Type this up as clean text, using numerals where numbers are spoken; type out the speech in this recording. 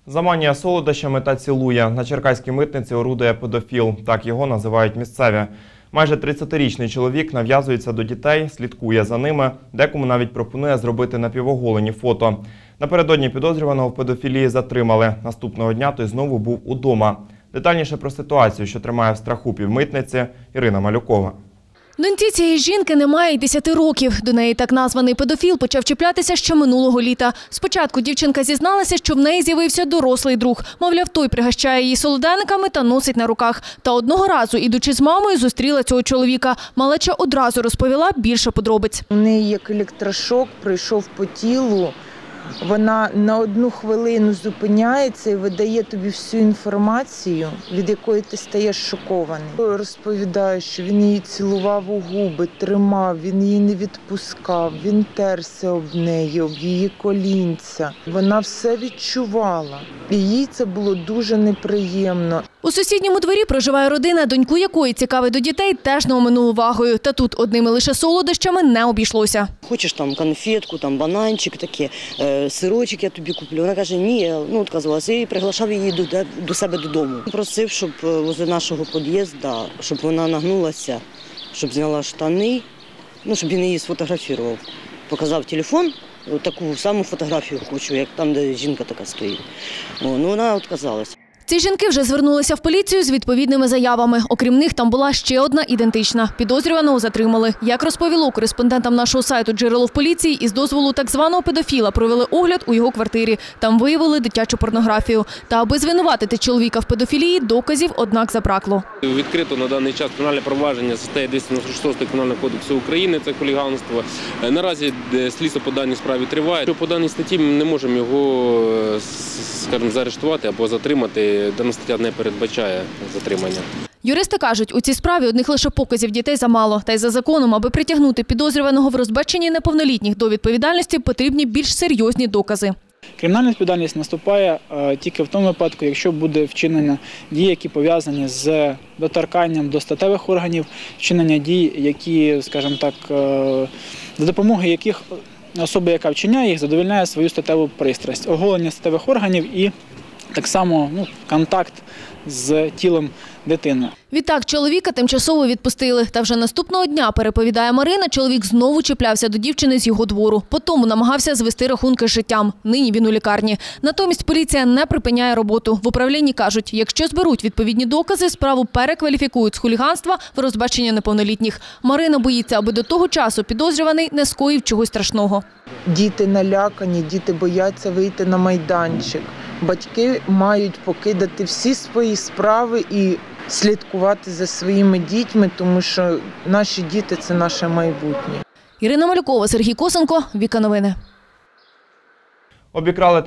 Заманює солодощами та цілує. На черкаській митниці орудує педофіл. Так його називають місцеві. Майже 30-річний чоловік нав'язується до дітей, слідкує за ними, декому навіть пропонує зробити напівоголені фото. Напередодні підозрюваного в педофілії затримали. Наступного дня той знову був удома. Детальніше про ситуацію, що тримає в страху півмитниці, Ірина Малюкова. Доньці цієї жінки немає й 10 років. До неї так названий педофіл почав чіплятися ще минулого літа. Спочатку дівчинка зізналася, що в неї з'явився дорослий друг. Мовляв, той пригощає її солоденниками та носить на руках. Та одного разу, ідучи з мамою, зустріла цього чоловіка. Малеча одразу розповіла більше подробиць. У неї як електрошок пройшов по тілу. Вона на одну хвилину зупиняється і видає тобі всю інформацію, від якої ти стаєш шокований. Розповідає, що він її цілував у губи, тримав, він її не відпускав, він терся об неї, об її колінця. Вона все відчувала. І їй це було дуже неприємно. У сусідньому дворі проживає родина, доньку якої цікавить до дітей теж не оминув увагою. Та тут одними лише солодощами не обійшлося. Хочеш там конфетку, там бананчик таке, сирочок я тобі куплю. Вона каже, ні, відказувалася. І приглашав її до себе додому. Просив, щоб возле нашого під'їзду, щоб вона нагнулася, щоб зняла штани, щоб він її сфотографував. Показав телефон, таку саму фотографію хочу, як там, де жінка така стоїть. Вона відказалася. Ці жінки вже звернулися в поліцію з відповідними заявами. Окрім них, там була ще одна ідентична. Підозрюваного затримали. Як розповіло кореспондентам нашого сайту джерело в поліції, із дозволу так званого педофіла провели огляд у його квартирі. Там виявили дитячу порнографію. Та аби звинуватити чоловіка в педофілії, доказів, однак, забракло. Відкрито на даний час кримінальне провадження за статтею 296 Кримінального кодексу України, це хуліганство. Наразі слідство по даній справі триває. По даній статті ми не можемо його, скажімо, заарештувати або затримати. Дана стаття не передбачає затримання. Юристи кажуть, у цій справі одних лише показів дітей замало. Та й за законом, аби притягнути підозрюваного в розбещенні неповнолітніх до відповідальності, потрібні більш серйозні докази. Кримінальна відповідальність наступає тільки в тому випадку, якщо буде вчинення дій, які пов'язані з доторканням до статевих органів, вчинення дій, які, скажімо так, за допомогою яких особа, яка вчиняє їх, задовольняє свою статеву пристрасть, оголення статевих органів і так само контакт з тілом дитини. Відтак чоловіка тимчасово відпустили. Та вже наступного дня, переповідає Марина, чоловік знову чіплявся до дівчини з його двору. Потому намагався звести рахунки з життям. Нині він у лікарні. Натомість поліція не припиняє роботу. В управлінні кажуть, якщо зберуть відповідні докази, справу перекваліфікують з хуліганства в розбещення неповнолітніх. Марина боїться, аби до того часу підозрюваний не скоїв чогось страшного. Діти налякані, діти бояться вийти на майданчик. Батьки мають покидати всі свої справи і слідкувати за своїми дітьми, тому що наші діти – це наше майбутнє. Ірина Малюкова, Сергій Косенко, Віка Новини. Обікрали